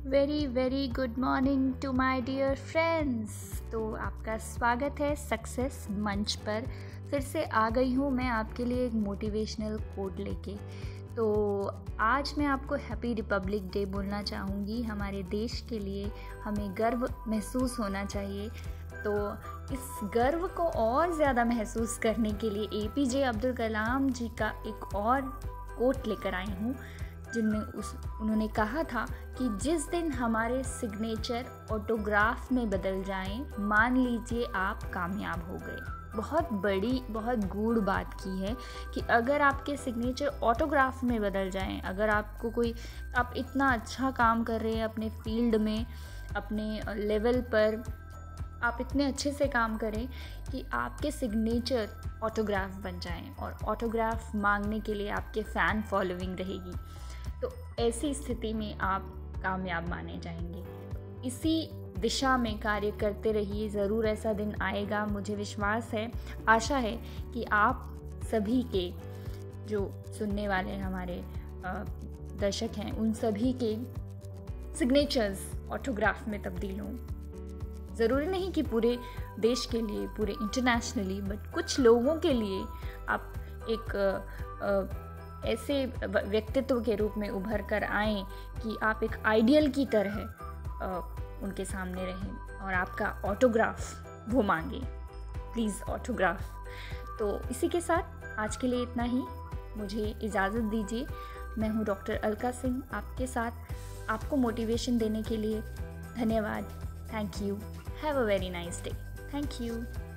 Very very good morning to my dear friends. तो आपका स्वागत है सक्सेस मंच पर। फिर से आ गई हूँ मैं आपके लिए एक मोटिवेशनल कोट लेके। तो आज मैं आपको हैप्पी रिपब्लिक डे बोलना चाहूँगी। हमारे देश के लिए हमें गर्व महसूस होना चाहिए। तो इस गर्व को और ज़्यादा महसूस करने के लिए एपीजे अब्दुल कलाम जी का एक और कोट लेकर आई हूँ, जिनमें उन्होंने कहा था कि जिस दिन हमारे सिग्नेचर ऑटोग्राफ में बदल जाएं, मान लीजिए आप कामयाब हो गए। बहुत बड़ी, बहुत गूढ़ बात की है कि अगर आपके सिग्नेचर ऑटोग्राफ में बदल जाएं, अगर आप इतना अच्छा काम कर रहे हैं अपने फील्ड में, अपने लेवल पर आप इतने अच्छे से काम करें कि आपके सिग्नेचर ऑटोग्राफ बन जाएं और ऑटोग्राफ मांगने के लिए आपके फ़ैन फॉलोइंग रहेगी, तो ऐसी स्थिति में आप कामयाब माने जाएंगे। इसी दिशा में कार्य करते रहिए, ज़रूर ऐसा दिन आएगा। मुझे विश्वास है, आशा है कि आप सभी के जो सुनने वाले हमारे दर्शक हैं, उन सभी के सिग्नेचर्स ऑटोग्राफ में तब्दील हों। ज़रूरी नहीं कि पूरे देश के लिए, पूरे इंटरनेशनली, बट कुछ लोगों के लिए आप एक ऐसे व्यक्तित्व के रूप में उभर कर आएँ कि आप एक आइडियल की तरह उनके सामने रहें और आपका ऑटोग्राफ वो मांगे, प्लीज़ ऑटोग्राफ। तो इसी के साथ आज के लिए इतना ही। मुझे इजाज़त दीजिए। मैं हूँ डॉक्टर अलका सिंह, आपके साथ आपको मोटिवेशन देने के लिए। धन्यवाद। Thank you. Have a very nice day. Thank you.